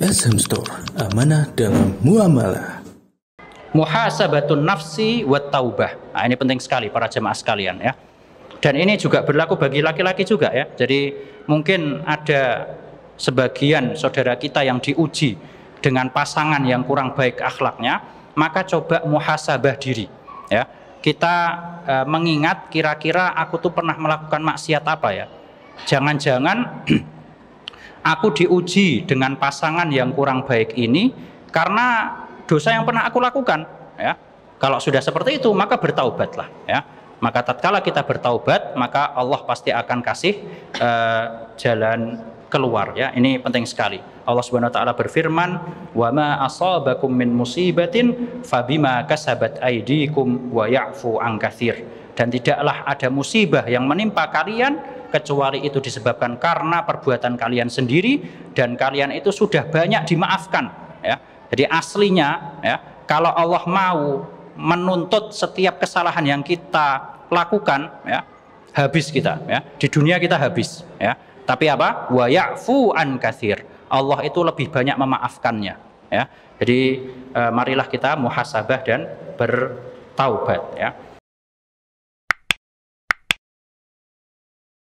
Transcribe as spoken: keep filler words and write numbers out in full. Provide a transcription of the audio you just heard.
S M Store, amanah dalam muamalah. Muhasabatun nafsi wa taubah. Nah, ini penting sekali para jemaah sekalian ya. Dan ini juga berlaku bagi laki-laki juga ya. Jadi mungkin ada sebagian saudara kita yang diuji dengan pasangan yang kurang baik akhlaknya, maka coba muhasabah diri ya. Kita e, mengingat kira-kira aku tuh pernah melakukan maksiat apa ya. Jangan-jangan aku diuji dengan pasangan yang kurang baik ini karena dosa yang pernah aku lakukan ya. Kalau sudah seperti itu maka bertaubatlah ya. Maka tatkala kita bertaubat maka Allah pasti akan kasih uh, jalan keluar ya. Ini penting sekali. Allah Subhanahu wa taala berfirman, "Wa ma asabakum min musibatin fabima kasabat aydikum wa ya'fu an katsir." Dan tidaklah ada musibah yang menimpa kalian kecuali itu disebabkan karena perbuatan kalian sendiri dan kalian itu sudah banyak dimaafkan ya. Jadi aslinya ya, kalau Allah mau menuntut setiap kesalahan yang kita lakukan ya, habis kita ya. Di dunia kita habis ya. Tapi apa? Wa ya'fu an katsir. Allah itu lebih banyak memaafkannya ya. Jadi eh, marilah kita muhasabah dan bertaubat ya.